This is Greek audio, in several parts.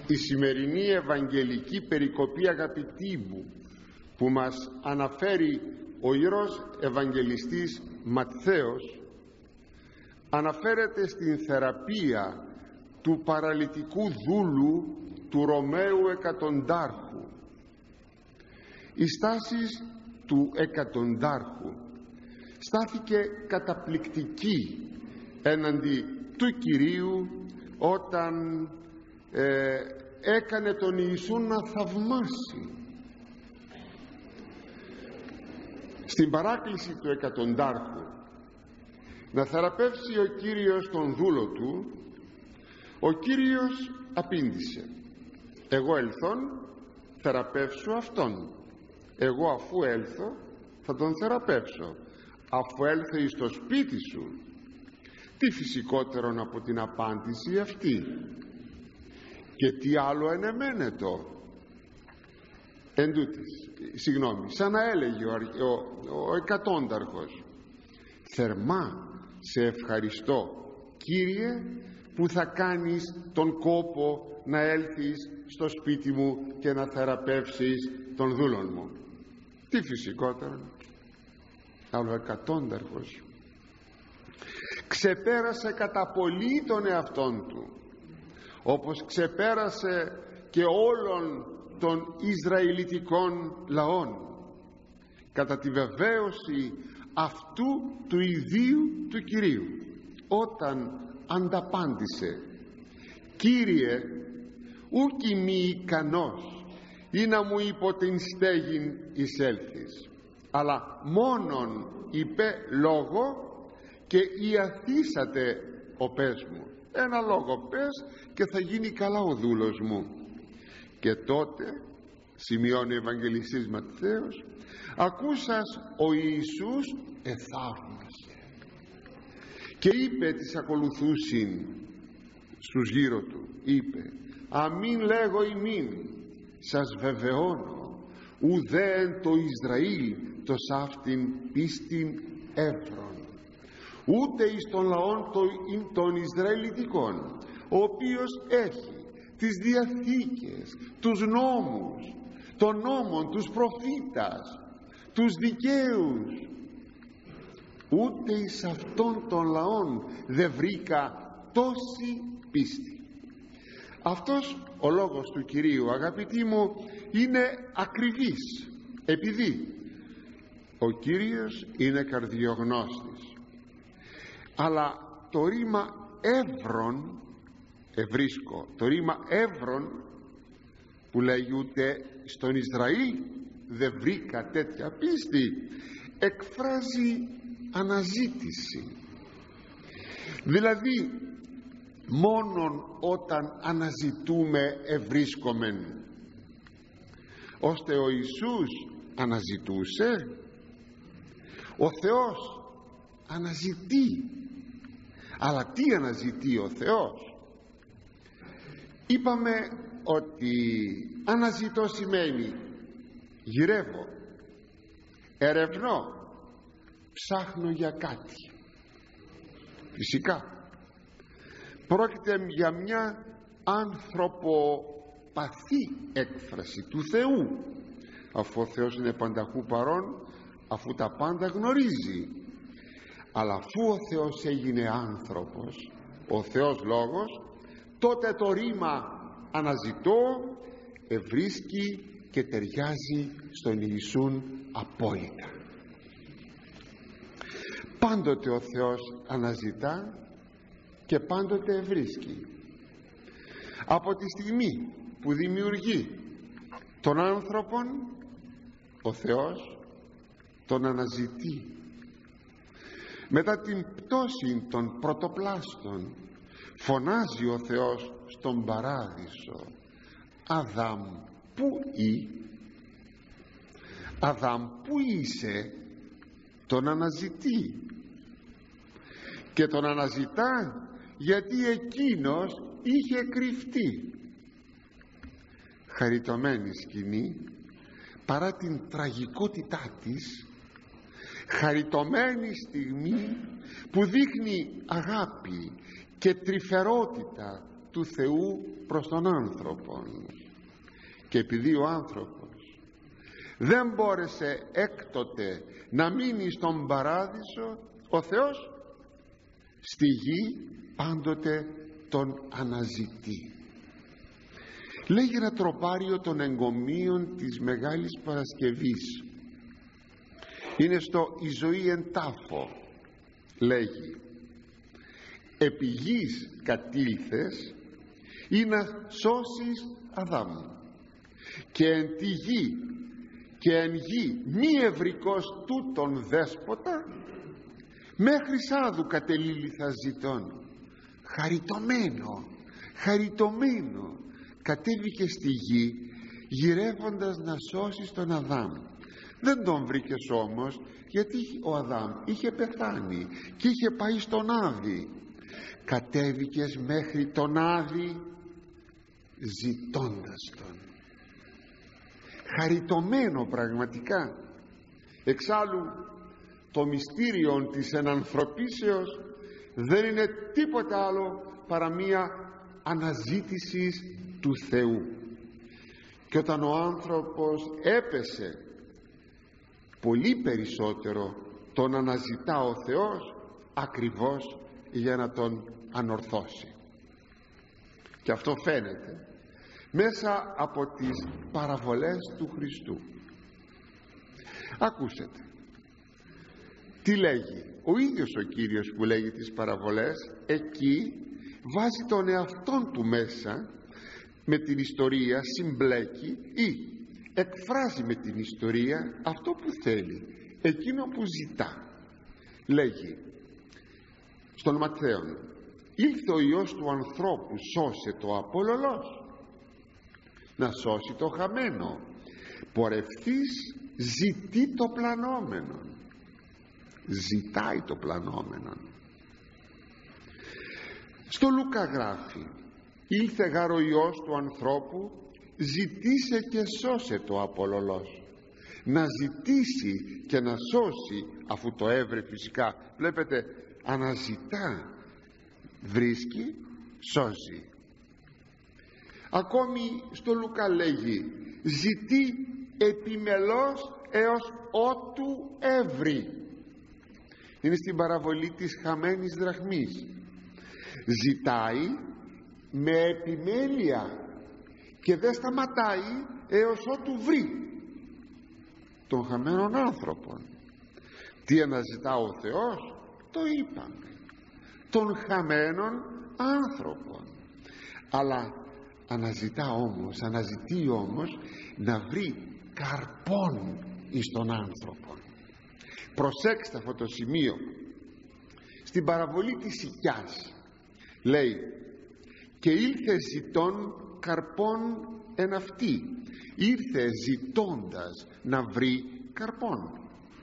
Η σημερινή Ευαγγελική περικοπή, αγαπητοί μου, που μας αναφέρει ο Ιερός Ευαγγελιστής Ματθαίος, αναφέρεται στην θεραπεία του παραλυτικού δούλου του Ρωμαίου εκατοντάρχου. Η στάση του εκατοντάρχου στάθηκε καταπληκτική έναντι του Κυρίου όταν έκανε τον Ιησού να θαυμάσει. Στην παράκληση του εκατοντάρχου να θεραπεύσει ο Κύριος τον δούλο του, ο Κύριος απήντησε: εγώ ελθόν θεραπεύσω αυτόν, εγώ αφού έλθω θα τον θεραπεύσω, αφού έλθει στο σπίτι σου. Τι φυσικότερον από την απάντηση αυτή? Και τι άλλο ενεμένετο? Σαν να έλεγε ο εκατόνταρχος: θερμά σε ευχαριστώ, Κύριε, που θα κάνεις τον κόπο να έλθεις στο σπίτι μου και να θεραπεύσεις τον δούλον μου. Τι φυσικότερο? Αλλά ο εκατόνταρχος ξεπέρασε κατά πολύ τον εαυτόν του, όπως ξεπέρασε και όλων των Ισραηλιτικών λαών, κατά τη βεβαίωση αυτού του ιδίου του Κυρίου, όταν ανταπάντησε: Κύριε, ούκ ημί ικανός ή να μου υπό την στέγην εισέλθεις, αλλά μόνον είπε λόγο και ιαθήσατε ο πες μου. Ένα λόγο πες και θα γίνει καλά ο δούλος μου. Και τότε, σημειώνει ο Ευαγγελιστής Ματθαίος, ακούσας ο Ιησούς εθαύμασε και είπε τις ακολουθούσιν στους γύρω του, είπε: αμήν λέγω ημίν, σας βεβαιώνω, ουδέν το Ισραήλ το σάφτην πίστην εύρων, ούτε εις των λαών των Ισραηλιτικών, ο οποίος έχει τις διαθήκες, τους νόμους, των νόμων, τους προφήτας, τους δικαίους, ούτε εις αυτών των λαών δεν βρήκα τόση πίστη. Αυτός ο λόγος του Κυρίου, αγαπητοί μου, είναι ακριβής, επειδή ο Κύριος είναι καρδιογνώστης. Αλλά το ρήμα εύρων, ευρίσκω, το ρήμα εύρων που λέγει ούτε στον Ισραήλ δεν βρήκα τέτοια πίστη, εκφράζει αναζήτηση. Δηλαδή μόνον όταν αναζητούμε ευρίσκομεν. Ώστε ο Ιησούς αναζητούσε, ο Θεός αναζητεί. Αλλά τι αναζητεί ο Θεός? Είπαμε ότι αναζητώ σημαίνει γυρεύω, ερευνώ, ψάχνω για κάτι. Φυσικά πρόκειται για μια ανθρωποπαθή έκφραση του Θεού, αφού ο Θεός είναι πανταχού παρών, αφού τα πάντα γνωρίζει. Αλλά αφού ο Θεός έγινε άνθρωπος, ο Θεός Λόγος, τότε το ρήμα αναζητώ ευρίσκει και ταιριάζει στον Ιησούν απόλυτα. Πάντοτε ο Θεός αναζητά και πάντοτε ευρίσκει. Από τη στιγμή που δημιουργεί τον άνθρωπον, ο Θεός τον αναζητεί. Μετά την πτώση των πρωτοπλάστων φωνάζει ο Θεός στον παράδεισο: Αδάμ, πού Αδάμ, πού είσαι? Τον αναζητεί και τον αναζητά γιατί εκείνος είχε κρυφτεί. Χαριτωμένη σκηνή, παρά την τραγικότητά της, χαριτωμένη στιγμή που δείχνει αγάπη και τρυφερότητα του Θεού προς τον άνθρωπο. Και επειδή ο άνθρωπος δεν μπόρεσε έκτοτε να μείνει στον παράδεισο, ο Θεός στη γη πάντοτε τον αναζητεί. Λέγει ένα τροπάριο των εγκομείων της Μεγάλης Παρασκευής, είναι στο «Η ζωή εν τάφο», λέγει: «Επί γης κατήλθες ή να σώσεις Αδάμ, και εν τη γη και εν γη μη ευρικός τούτον δέσποτα, μέχρι σάδου κατελήληθα ζητών». Χαριτωμένο κατέβηκε στη γη, γυρεύοντας να σώσει τον Αδάμ. Δεν τον βρήκες όμως, γιατί ο Αδάμ είχε πεθάνει και είχε πάει στον Άδη. Κατέβηκες μέχρι τον Άδη ζητώντας τον. Χαριτωμένο πραγματικά. Εξάλλου το μυστήριο της ενανθρωπίσεως δεν είναι τίποτα άλλο παρά μία αναζήτηση του Θεού. Και όταν ο άνθρωπος έπεσε, πολύ περισσότερο τον αναζητά ο Θεός, ακριβώς για να τον ανορθώσει. Και αυτό φαίνεται μέσα από τις παραβολές του Χριστού. Ακούσετε τι λέγει ο ίδιος ο Κύριος που λέγει τις παραβολές. Εκεί βάζει τον εαυτόν του μέσα με την ιστορία, συμπλέκει ή εκφράζει με την ιστορία αυτό που θέλει, εκείνο που ζητά. Λέγει στον Ματθαίον: «Ήλθε ο Υιός του ανθρώπου σώσε το απολωλός, να σώσει το χαμένο, πορευθείς ζητεί το πλανόμενο». Ζητάει το πλανόμενο. Στο Λουκά γράφει: «Ήλθε γάρ ο Υιός του ανθρώπου, ζητήσε και σώσε το απολωλός». Να ζητήσει και να σώσει, αφού το έβρε φυσικά. Βλέπετε, αναζητά, βρίσκει, σώζει. Ακόμη στο Λουκά λέγει: «Ζητεί επιμελώς έως ότου έβρει». Είναι στην παραβολή της χαμένης δραχμής. Ζητάει με επιμέλεια και δεν σταματάει έως ότου βρει τον χαμένον άνθρωπον. Τι αναζητά ο Θεός? Το είπαμε, τον χαμένον άνθρωπον. Αλλά αναζητεί όμως να βρει καρπόν εις τον άνθρωπο. Προσέξτε αυτό το σημείο. Στην παραβολή της σικιάς λέει: «Και ήλθε ζητών καρπόν εν αυτή». Ήρθε ζητώντας να βρει καρπόν.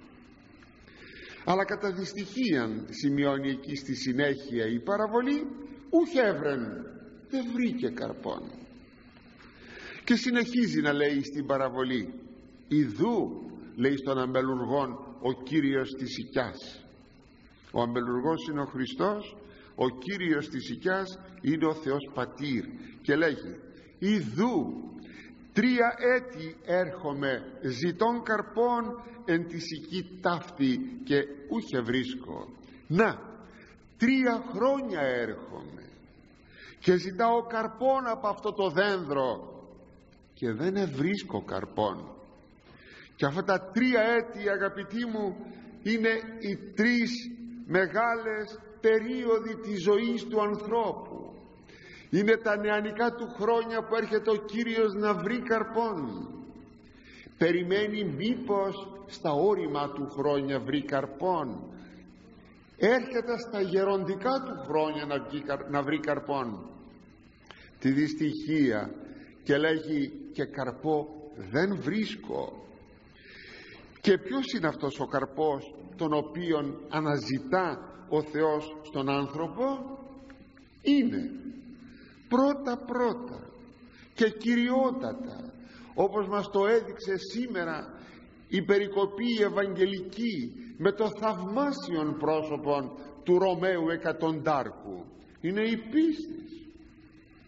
Αλλά κατά δυστυχίαν, σημειώνει εκεί στη συνέχεια η παραβολή, ούχ έβρεν, δεν βρήκε καρπόν. Και συνεχίζει να λέει στην παραβολή: «Ιδού», λέει στον αμπελουργόν, ο Κύριος της σικιάς. Ο αμπελουργός είναι ο Χριστός, ο Κύριος της σικιάς είναι ο Θεός Πατήρ. Και λέγει: «Ιδού, 3 έτη έρχομαι ζητών καρπών εν τη σική ταύτη και ούχε βρίσκω». Να, 3 χρόνια έρχομαι και ζητάω καρπών από αυτό το δένδρο και δεν ευρίσκω καρπών. Και αυτά τα 3 έτη, αγαπητοί μου, είναι οι 3 μεγάλες περίοδοι της ζωής του ανθρώπου. Είναι τα νεανικά του χρόνια που έρχεται ο Κύριος να βρει καρπόν. Περιμένει μήπως στα όρημα του χρόνια βρει καρπόν. Έρχεται στα γεροντικά του χρόνια να βρει καρπόν. Τη δυστυχία και λέγει: «Και καρπό δεν βρίσκω». Και ποιος είναι αυτός ο καρπός τον οποίον αναζητά ο Θεός στον άνθρωπο? Είναι πρώτα και κυριότατα, όπως μας το έδειξε σήμερα η περικοπή ευαγγελική με το θαυμάσιον πρόσωπον του Ρωμαίου εκατοντάρχου, είναι η πίστη.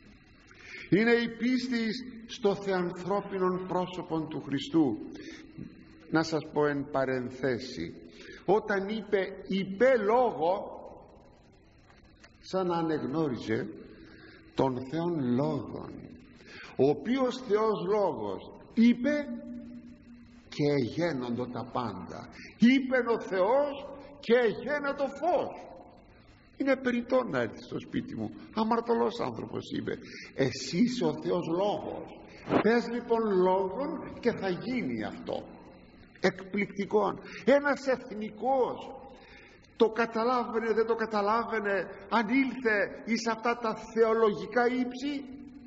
Είναι η πίστη στο θεανθρώπινον πρόσωπον του Χριστού. Να σας πω εν παρενθέσει, όταν είπε λόγο, σαν να ανεγνώριζε τον Θεόν Λόγον, ο οποίος Θεός Λόγος είπε και εγένοντο τα πάντα. Είπεν ο Θεός και εγένα το φως. Είναι περιττό να έρθει στο σπίτι μου, αμαρτωλός άνθρωπος είμαι. Εσύ είσαι ο Θεός Λόγος. Πες λοιπόν λόγον και θα γίνει αυτό. Εκπληκτικό. Ένας εθνικός το καταλάβαινε, δεν το καταλάβαινε, αν ήλθε εις αυτά τα θεολογικά ύψη.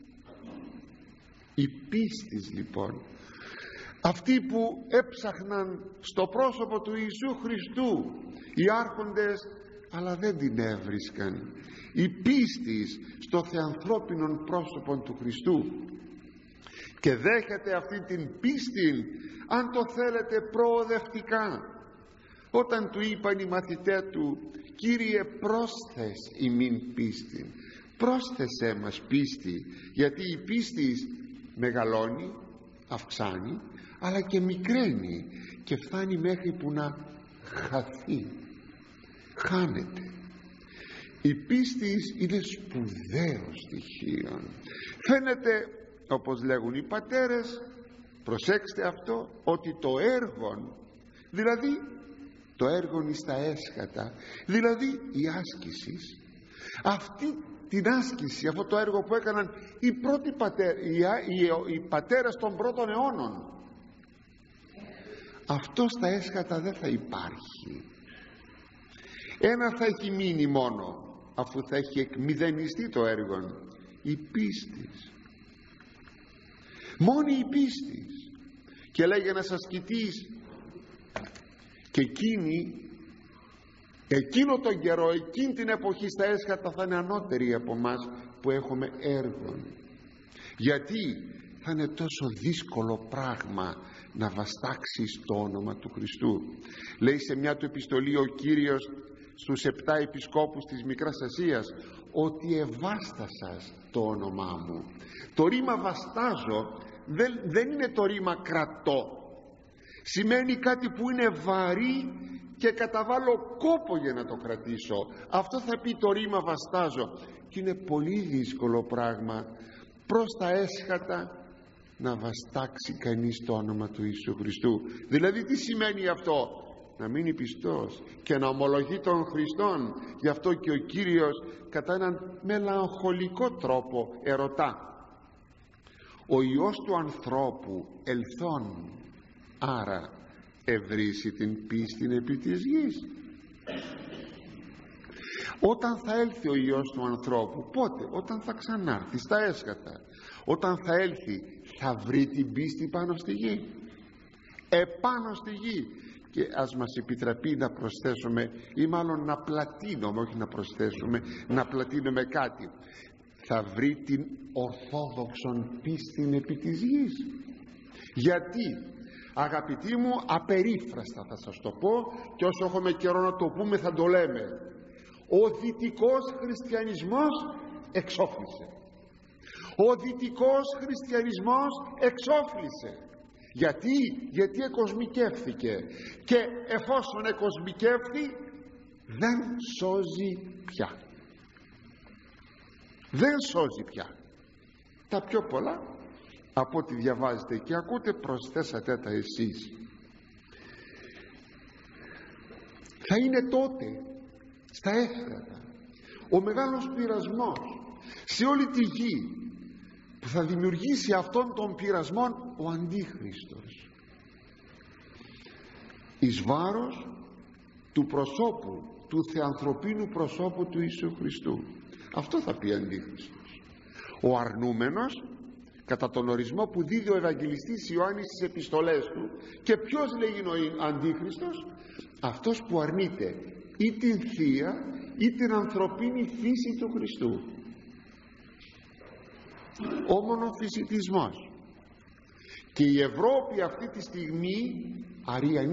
Η πίστης λοιπόν, αυτοί που έψαχναν στο πρόσωπο του Ιησού Χριστού οι άρχοντες, αλλά δεν την έβρισκαν. Η πίστης στο θεανθρώπινον πρόσωπον του Χριστού, και δέχεται αυτή την πίστη, αν το θέλετε, προοδευτικά. Όταν του είπαν οι μαθητές του, Κύριε, πρόσθες ημίν πίστη, πρόσθεσέ μας πίστη, γιατί η πίστη μεγαλώνει, αυξάνει, αλλά και μικραίνει και φτάνει μέχρι που να χαθεί, χάνεται. Η πίστη είναι σπουδαίο στοιχείο. Φαίνεται, όπως λέγουν οι πατέρες, προσέξτε αυτό, ότι το έργο, δηλαδή το έργο εις τα έσχατα, δηλαδή η άσκηση, αυτή την άσκηση, αυτό το έργο που έκαναν οι πρώτοι οι πατέρες των πρώτων αιώνων, αυτό στα έσχατα δεν θα υπάρχει. Ένα θα έχει μείνει μόνο, αφού θα έχει εκμηδενιστεί το έργο, η πίστη. Μόνη η πίστη. Και λέγει ένας ασκητής, και εκείνο τον καιρό, εκείνη την εποχή στα έσχατα θα είναι ανώτεροι από μας που έχουμε έργο. Γιατί θα είναι τόσο δύσκολο πράγμα να βαστάξεις το όνομα του Χριστού. Λέει σε μια του επιστολή ο Κύριος στους 7 επισκόπους της Μικράς Ασίας, ότι ευάστασας το όνομά μου. Το ρήμα βαστάζω δεν είναι το ρήμα κρατώ. Σημαίνει κάτι που είναι βαρύ και καταβάλω κόπο για να το κρατήσω. Αυτό θα πει το ρήμα βαστάζω. Και είναι πολύ δύσκολο πράγμα προς τα έσχατα να βαστάξει κανείς το όνομα του Ιησού Χριστού. Δηλαδή τι σημαίνει αυτό? Να μείνει πιστός και να ομολογεί τον Χριστόν. Γι' αυτό και ο Κύριος κατά έναν μελαγχολικό τρόπο ερωτά, ο Υιός του ανθρώπου ελθόν, άρα ευρύσει την πίστην επί της γης. Όταν θα έλθει ο Υιός του ανθρώπου, πότε? Όταν θα ξανάρθει στα έσχατα. Όταν θα έλθει, θα βρει την πίστη πάνω στη γη, επάνω στη γη. Και ας μας επιτραπεί να προσθέσουμε, ή μάλλον να πλατείνουμε, όχι να προσθέσουμε, να πλατείνουμε κάτι. Θα βρει την ορθόδοξον πίστην επί της γης. Γιατί, αγαπητοί μου, απερίφραστα θα σας το πω, και όσο έχουμε καιρό να το πούμε θα το λέμε, ο δυτικός χριστιανισμός εξόφλησε. Ο δυτικός χριστιανισμός εξόφλησε. Γιατί εκοσμικεύθηκε, και εφόσον εκοσμικεύθη δεν σώζει πια. Δεν σώζει πια. Τα πιο πολλά, από ό,τι διαβάζετε και ακούτε, προσθέσατε τα εσείς. Θα είναι τότε στα έσχατα ο μεγάλος πειρασμός σε όλη τη γη, που θα δημιουργήσει αυτόν τον πειρασμό ο Αντίχριστος εις βάρος του προσώπου, του θεανθρωπίνου προσώπου του Ιησού Χριστού. Αυτό θα πει Αντίχριστος, ο αρνούμενος, κατά τον ορισμό που δίδει ο Ευαγγελιστής Ιωάννης στις επιστολές του. Και ποιος λέγει ο Αντίχριστος? Αυτός που αρνείται ή την θεία ή την ανθρωπίνη φύση του Χριστού. Ο μονοφυσιτισμός. Και η Ευρώπη αυτή τη στιγμή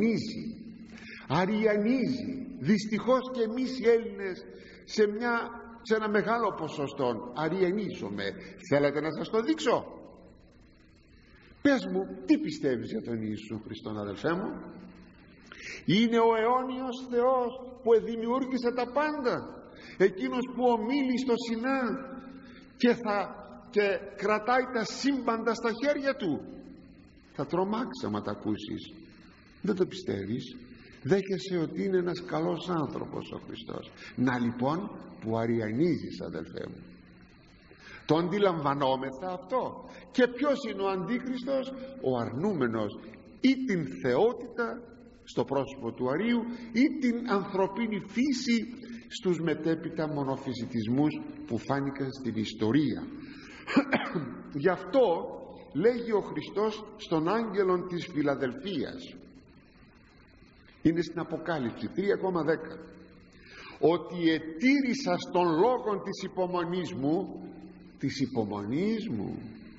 αριανίζει. Δυστυχώς και εμείς οι Έλληνες σε μια σε ένα μεγάλο ποσοστό αριανίζομαι. Θέλετε να σας το δείξω? Πες μου, τι πιστεύεις για τον Ιησού Χριστόν, αδελφέ μου? Είναι ο αιώνιος Θεός που δημιούργησε τα πάντα, εκείνος που ομίλει στο Σινά και κρατάει τα σύμπαντα στα χέρια του. Θα τρομάξει άμα τα ακούσεις. Δεν το πιστεύεις? Δέχεσαι ότι είναι ένας καλός άνθρωπος ο Χριστός. Να λοιπόν που αριανίζεις, αδελφέ μου. Το αντιλαμβανόμεθα αυτό. Και ποιος είναι ο Αντίχριστος? Ο αρνούμενος ή την θεότητα στο πρόσωπο του Αρίου ή την ανθρωπίνη φύση στους μετέπειτα μονοφυσιτισμούς που φάνηκαν στην ιστορία. Γι' αυτό λέγει ο Χριστός στον άγγελον της Φιλαδελφίας, είναι στην Αποκάλυψη 3,10, ότι ετήρησα στον λόγον της υπομονής μου,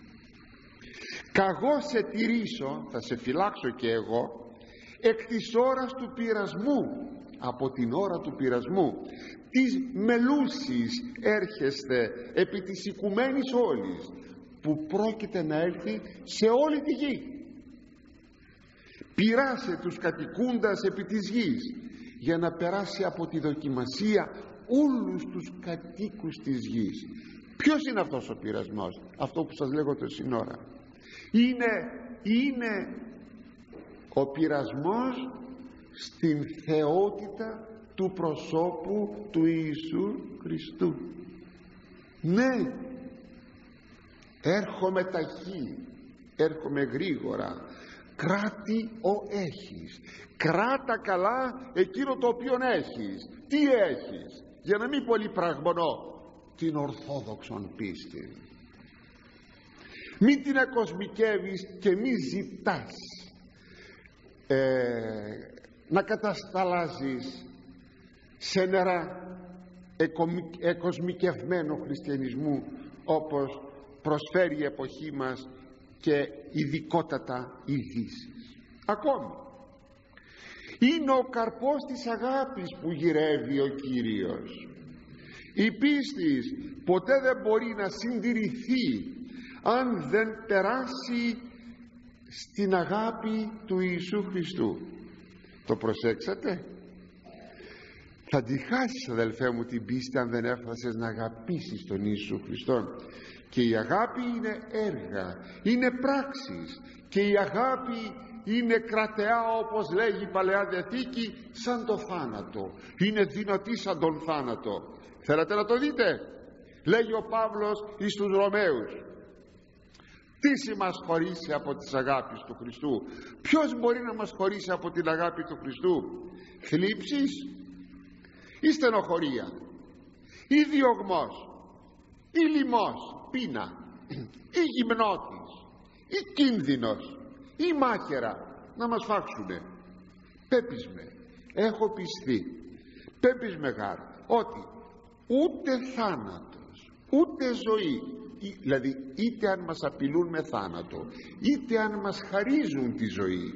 καγώ σε τηρήσω, θα σε φυλάξω και εγώ, εκ της ώρας του πειρασμού, από την ώρα του πειρασμού, της μελούσης έρχεστε επί της οικουμένης όλης, που πρόκειται να έλθει σε όλη τη γη. Πειράσε τους κατοικούντας επί της γης, για να περάσει από τη δοκιμασία όλους τους κατοίκους της γης. Ποιος είναι αυτός ο πειρασμός? Αυτό που σας λέγω τόση ώρα. Είναι ο πειρασμός στην θεότητα του προσώπου του Ιησού Χριστού. Ναι, έρχομαι ταχύ, έρχομαι γρήγορα. Κράτη ο έχεις, κράτα καλά εκείνο το οποίο έχεις. Τι έχεις? Για να μην πολύ πραγμονώ, την ορθόδοξον πίστη. Μην την ακοσμικεύεις και μην ζητάς να κατασταλάζεις σε νερά εκοσμικευμένου χριστιανισμού, όπως προσφέρει η εποχή μας και ειδικότατα η Δύση. Ακόμη είναι ο καρπός της αγάπης που γυρεύει ο Κύριος. Η πίστη ποτέ δεν μπορεί να συντηρηθεί αν δεν περάσει στην αγάπη του Ιησού Χριστού. Το προσέξατε? Θα τη χάσεις, αδελφέ μου, την πίστη αν δεν έφτασες να αγαπήσεις τον Ιησού Χριστόν. Και η αγάπη είναι έργα, είναι πράξεις, και η αγάπη είναι κρατεά, όπως λέγει η Παλαιά Διαθήκη, σαν το θάνατο. Είναι δυνατή σαν τον θάνατο. Θέλετε να το δείτε? Λέγει ο Παύλος εις τους Ρωμαίους, τι μας χωρίσει από τις αγάπης του Χριστού? Ποιος μπορεί να μας χωρίσει από την αγάπη του Χριστού? Θλίψεις ή στενοχωρία ή διωγμός ή λιμός, πείνα ή γυμνότης ή κίνδυνος ή μάχαιρα να μας φάξουνε? Πέπισμε, έχω πιστεί, πέπισμε γάρ, ότι ούτε θάνατος ούτε ζωή, δηλαδή είτε αν μας απειλούν με θάνατο είτε αν μας χαρίζουν τη ζωή,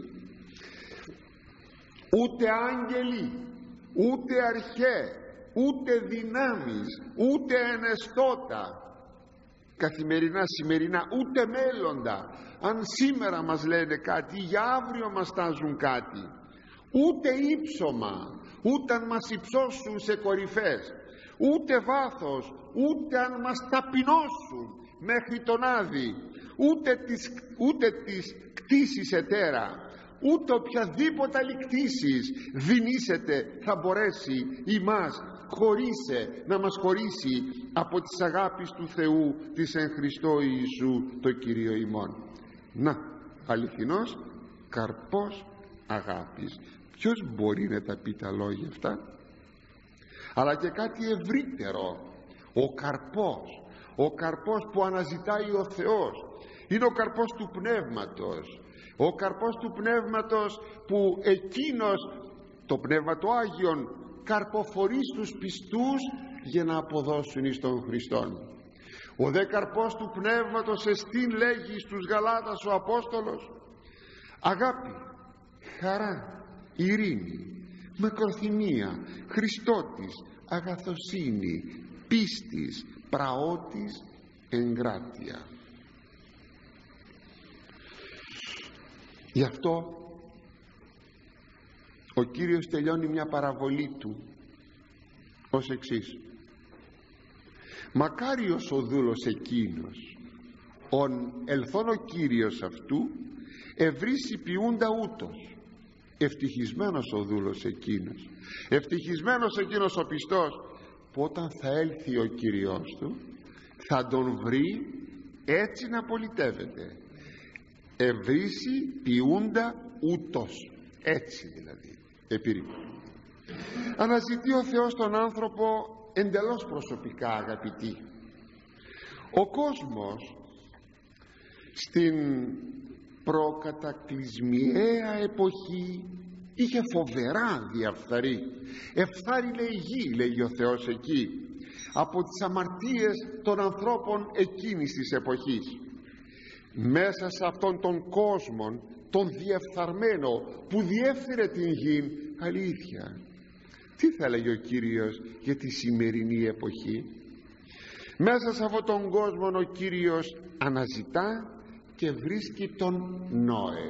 ούτε άγγελοι ούτε αρχαί ούτε δυνάμεις ούτε ενεστώτα καθημερινά σημερινά ούτε μέλλοντα, αν σήμερα μας λένε κάτι, για αύριο μας τάζουν κάτι, ούτε ύψωμα ούτε αν μας υψώσουν σε κορυφές, ούτε βάθος ούτε αν μας ταπεινώσουν μέχρι τον Άδη, ούτε τις κτήσεις ετέρα, ούτε οποιαδήποτε άλλη κτήσεις δυνήσεται θα μπορέσει ημάς να μας χωρίσει από τις αγάπης του Θεού της εν Χριστώ Ιησού το Κύριο ημών. Να, αληθινός καρπός αγάπης. Ποιος μπορεί να τα πει τα λόγια αυτά? Αλλά και κάτι ευρύτερο, ο καρπός που αναζητάει ο Θεός είναι ο καρπός του Πνεύματος, ο καρπός του Πνεύματος που εκείνος, το Πνεύμα το Άγιον, καρποφορεί στους πιστούς για να αποδώσουν εις τον Χριστόν. Ο δε καρπός του Πνεύματος εστίν, λέγει στους Γαλάτας ο Απόστολος, αγάπη, χαρά, ειρήνη, μακροθυμία, Χριστότης, αγαθοσύνη, πίστης πραότης εγκράτεια. Γι' αυτό ο Κύριος τελειώνει μια παραβολή του ως εξής: μακάριος ο δούλος εκείνος ον ελθόν ο Κύριος αυτού ευρύσει ποιούντα ούτως. Ευτυχισμένος ο δούλος εκείνος, ευτυχισμένος εκείνος ο πιστός, που όταν θα έλθει ο Κύριος του θα τον βρει έτσι να πολιτεύεται. Ευρύσει ποιούντα ούτως, έτσι δηλαδή, επίρρημα. Αναζητεί ο Θεός τον άνθρωπο εντελώς προσωπικά, αγαπητοί. Ο κόσμος στην προκατακλυσμιαία εποχή είχε φοβερά διαφθαρεί. Εφθάρει λέει γη, λέγει ο Θεός εκεί, από τις αμαρτίες των ανθρώπων εκείνης της εποχής. Μέσα σε αυτόν τον κόσμο τον διεφθαρμένο που διέφθυρε την γη, αλήθεια, τι θα λέγει ο Κύριος για τη σημερινή εποχή? Μέσα σε αυτόν τον κόσμο ο Κύριος αναζητά και βρίσκει τον Νόε.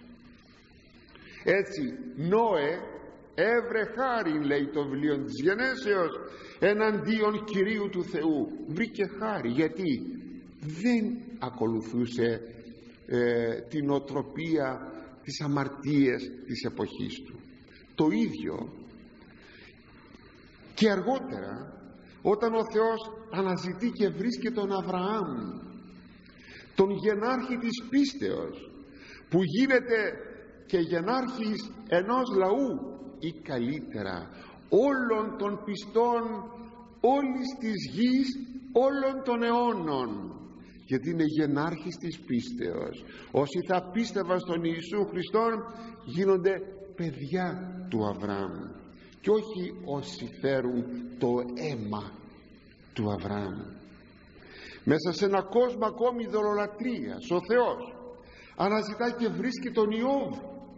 Έτσι, Νόε έβρε χάριν, λέει το βιβλίο της Γενέσεως, εναντίον Κυρίου του Θεού. Βρήκε χάρη. Γιατί? Δεν ακολουθούσε την οτροπία, τις αμαρτίες της εποχής του. Το ίδιο και αργότερα, όταν ο Θεός αναζητεί και βρίσκει τον Αβραάμ, τον γενάρχη της πίστεως, που γίνεται και γενάρχης ενός λαού, ή καλύτερα όλων των πιστών όλης της γης, όλων των αιώνων, γιατί είναι γενάρχης της πίστεως. Όσοι θα πίστευαν στον Ιησού Χριστόν γίνονται παιδιά του Αβραάμ, και όχι όσοι φέρουν το αίμα του Αβραάμ. Μέσα σε ένα κόσμο ακόμη δωρολατρίας, ο Θεός αναζητά και βρίσκει τον Ιώβ.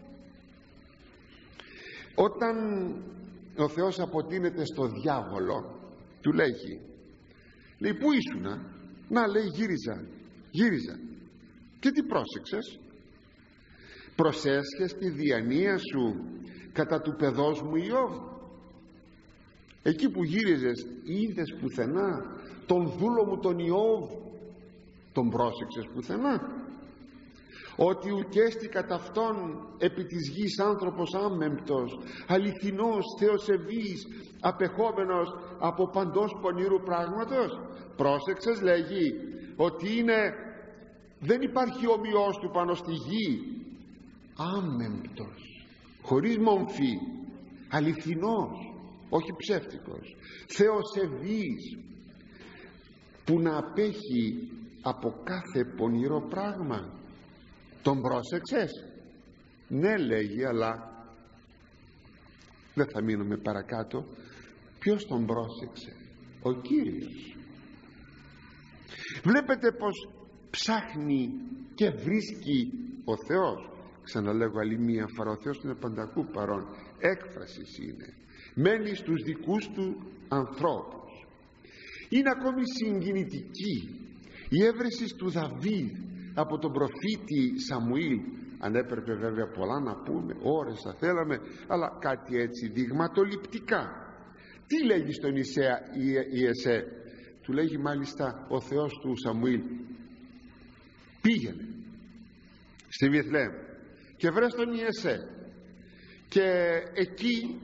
Όταν ο Θεός αποτείνεται στο διάβολο, του λέγει, πού ήσουνα? Να, λέει, γύριζα. Και τι πρόσεξες? Προσέσχες τη διανία σου κατά του παιδός μου Ιώβ? Εκεί που γύριζες είδες πουθενά τον δούλο μου τον Ιώβ? Τον πρόσεξες πουθενά? Ότι ουκέστη κατά αυτόν επί της γης άνθρωπος άμεμπτος, αληθινός, θεοσεβής, απεχόμενος από παντός πονηρού πράγματος? Πρόσεξες, λέγει, ότι δεν υπάρχει ομοιός του πάνω στη γη, άμεμπτος, χωρίς μομφή, αληθινός, όχι ψεύτικος, θεοσεβής, που να απέχει από κάθε πονηρό πράγμα. Τον πρόσεξες? Ναι, λέγει, αλλά δεν θα μείνουμε παρακάτω. Ποιος τον πρόσεξε? Ο Κύριος. Βλέπετε πως ψάχνει και βρίσκει ο Θεός. Ξαναλέγω άλλη μία φορά, ο Θεός είναι πανταχού παρόν. Έκφρασης είναι. Μένει στους δικούς του ανθρώπους. Είναι ακόμη συγκινητική η έβρεση του Δαβίδ από τον προφήτη Σαμουήλ. Αν έπρεπε βέβαια πολλά να πούμε, ώρες θα θέλαμε, αλλά κάτι έτσι δειγματοληπτικά. Τι λέγει στον Ιεσέ? Του λέγει μάλιστα ο Θεός του Σαμουήλ, πήγαινε στη Βιθλεέμ και βρες τον Ιεσέ, και εκεί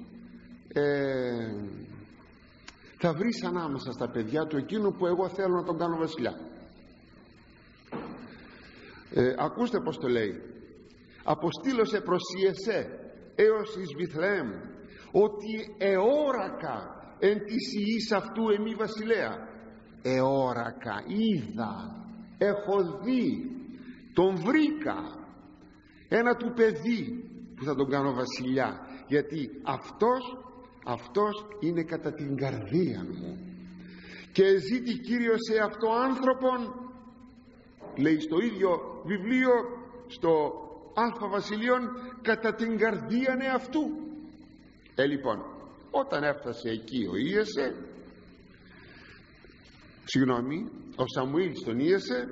θα βρεις ανάμεσα στα παιδιά του εκείνο που εγώ θέλω να τον κάνω βασιλιά. Ακούστε πως το λέει. Αποστήλωσε προς Ιεσέ έως εις Βιθλεέμ, ότι εόρακα εν της ιής αυτού εμεί βασιλέα. Εόρακα, είδα, έχω δει, τον βρήκα, ένα του παιδί που θα τον κάνω βασιλιά, γιατί αυτός είναι κατά την καρδία μου. Και ζήτη Κύριος σε αυτό άνθρωπον, λέει στο ίδιο βιβλίο, στο Α Βασιλείων, κατά την καρδίαν εαυτού. Λοιπόν, όταν έφτασε εκεί ο Ιεσέ, ο Σαμουήλ στον Ιεσέ,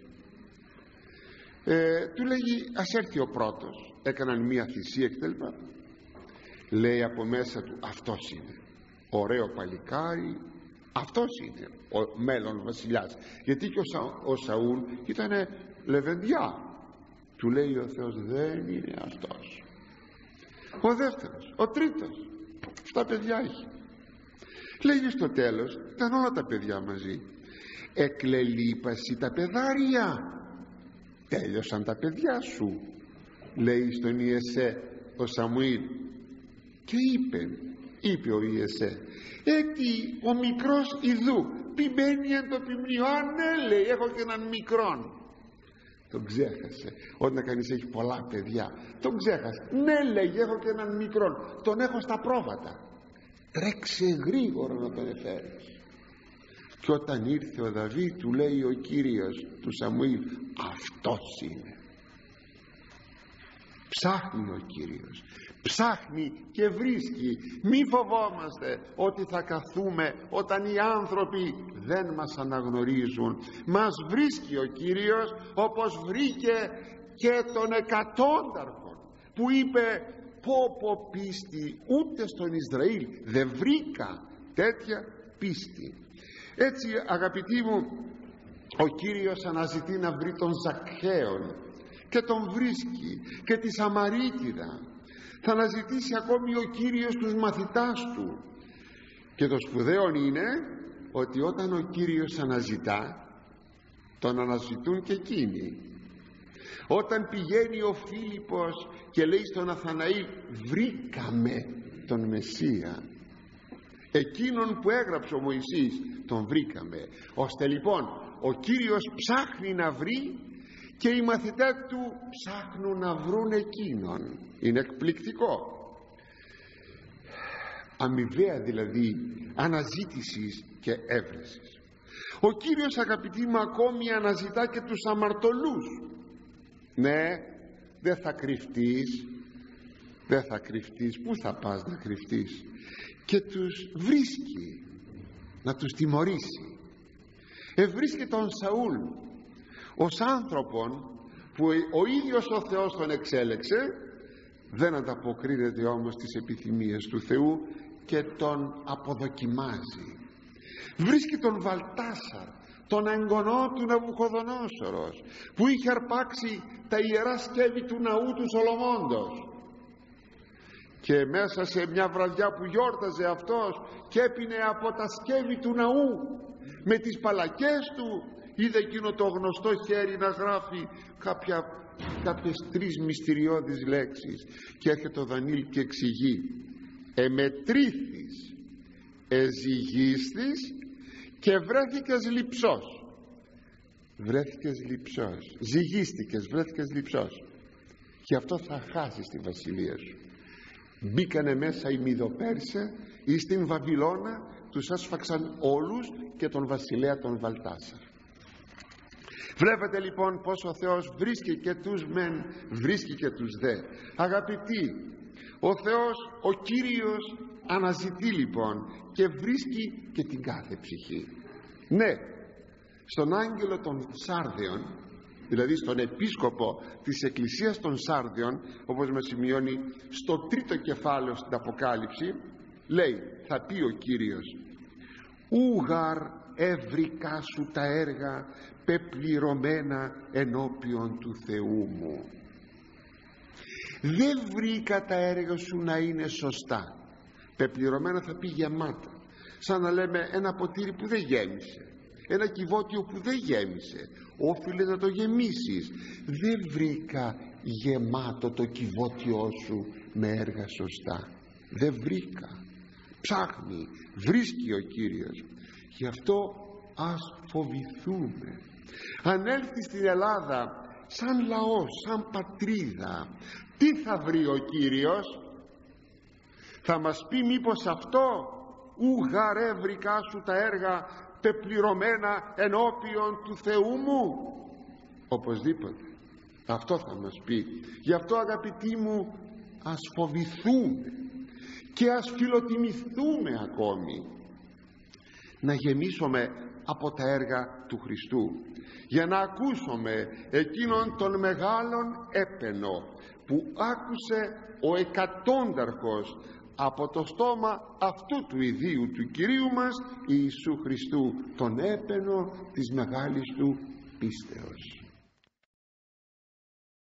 του λέγει ας έρθει ο πρώτος. Έκαναν μία θυσία κτλ. Λέει από μέσα του, αυτός είναι ωραίο παλικάρι, αυτός είναι ο μέλλον βασιλιάς. Γιατί και ο Σαούλ ήταν λεβεντιά. Του λέει ο Θεός, δεν είναι αυτός. Ο δεύτερος, ο τρίτος, 7 παιδιά έχει. Λέγει στο τέλος, ήταν όλα τα παιδιά μαζί. Εκλελείπασι τα παιδάρια, τέλειωσαν τα παιδιά σου, λέει στον Ιεσέ ο Σαμουήλ. Και είπε ο Ιεσέ, έτσι ο μικρός ιδού πιμένει εν το ποιμνίο. Α, ναι, λέει, έχω και έναν μικρόν. Τον ξέχασε. Όταν κανείς έχει πολλά παιδιά, τον ξέχασε. Ναι, λέει, έχω και έναν μικρόν, τον έχω στα πρόβατα, τρέξε γρήγορα να τον εφέρεις. Και όταν ήρθε ο Δαβίδ, του λέει ο Κύριος του Σαμουήλ, αυτός είναι. Ψάχνει ο Κύριος, ψάχνει και βρίσκει. Μη φοβόμαστε ότι θα καθούμε όταν οι άνθρωποι δεν μας αναγνωρίζουν. Μας βρίσκει ο Κύριος, όπως βρήκε και τον εκατόνταρχο που είπε, πω πίστη, ούτε στον Ισραήλ δεν βρήκα τέτοια πίστη. Έτσι, αγαπητοί μου, ο Κύριος αναζητεί να βρει τον Ζακχαίον και τον βρίσκει, και τη Σαμαρίτιδα. Θα αναζητήσει ακόμη ο Κύριος τους μαθητάς του. Και το σπουδαίο είναι ότι όταν ο Κύριος αναζητά, τον αναζητούν και εκείνοι. Όταν πηγαίνει ο Φίλιππος και λέει στον Ναθαναήλ, βρήκαμε τον Μεσσία, εκείνον που έγραψε ο Μωυσής, τον βρήκαμε. Ώστε λοιπόν ο Κύριος ψάχνει να βρει και οι μαθητές του ψάχνουν να βρουν εκείνον. Είναι εκπληκτικό. Αμοιβαία δηλαδή αναζήτησης και έβρεσης. Ο Κύριος, αγαπητοί μου, ακόμη αναζητά και τους αμαρτωλούς. Ναι, δεν θα κρυφτείς, δεν θα κρυφτείς. Πού θα πας να κρυφτείς? Και τους βρίσκει να τους τιμωρήσει. Ευρίσκει τον Σαούλ ως άνθρωπον που ο ίδιος ο Θεός τον εξέλεξε, δεν ανταποκρίνεται όμως στις επιθυμίες του Θεού και τον αποδοκιμάζει. Βρίσκει τον Βαλτάσαρ, τον εγγονό του Ναβουχοδονόσορος, που είχε αρπάξει τα ιερά σκεύη του ναού του Σολομώντος, και μέσα σε μια βραδιά που γιόρταζε αυτός και έπινε από τα σκεύη του ναού με τις παλακές του, είδε εκείνο το γνωστό χέρι να γράφει κάποιες 3 μυστηριώδεις λέξεις, και έρχεται ο Δανίλ και εξηγεί, εμετρήθης, εζυγίστης και βρέθηκες λειψός. Βρέθηκες λειψός, ζυγίστηκες, βρέθηκες λειψός, και αυτό θα χάσεις τη βασιλεία σου. Μπήκανε μέσα οι Μηδοπέρσες ή στην Βαβυλώνα, τους άσφαξαν όλους και τον βασιλέα τον Βαλτάσαρ. Βλέπετε λοιπόν πως ο Θεός βρίσκει και τους μεν, βρίσκει και τους δε. Αγαπητοί, ο Θεός, ο Κύριος αναζητεί λοιπόν και βρίσκει και την κάθε ψυχή. Ναι, στον άγγελο των Σάρδεων, δηλαδή στον επίσκοπο της Εκκλησίας των Σάρδεων, όπως μας σημειώνει στο 3ο κεφάλαιο στην Αποκάλυψη, λέει, θα πει ο Κύριος, ούγαρ έβρικα σου τα έργα πεπληρωμένα ενώπιον του Θεού μου. Δεν βρήκα τα έργα σου να είναι σωστά. Πεπληρωμένα θα πει γεμάτα, σαν να λέμε ένα ποτήρι που δεν γέμισε, ένα κυβότιο που δεν γέμισε, όφιλε να το γεμίσεις. Δεν βρήκα γεμάτο το κυβότιό σου με έργα σωστά. Δεν βρήκα. Ψάχνει, βρίσκει ο Κύριος. Γι' αυτό ας φοβηθούμε. Αν έλθει στην Ελλάδα σαν λαός, σαν πατρίδα, τι θα βρει ο Κύριος? Θα μας πει μήπως αυτό, ούγαρ έβρικα σου τα έργα πεπληρωμένα ενώπιον του Θεού μου? Οπωσδήποτε αυτό θα μας πει. Γι' αυτό, αγαπητοί μου, ας φοβηθούμε και ας φιλοτιμηθούμε ακόμη, να γεμίσουμε από τα έργα του Χριστού, για να ακούσουμε εκείνον τον μεγάλον έπαινο που άκουσε ο εκατόνταρχος από το στόμα αυτού του ιδίου του Κυρίου μας Ιησού Χριστού, τον έπαινο της μεγάλης του πίστεως.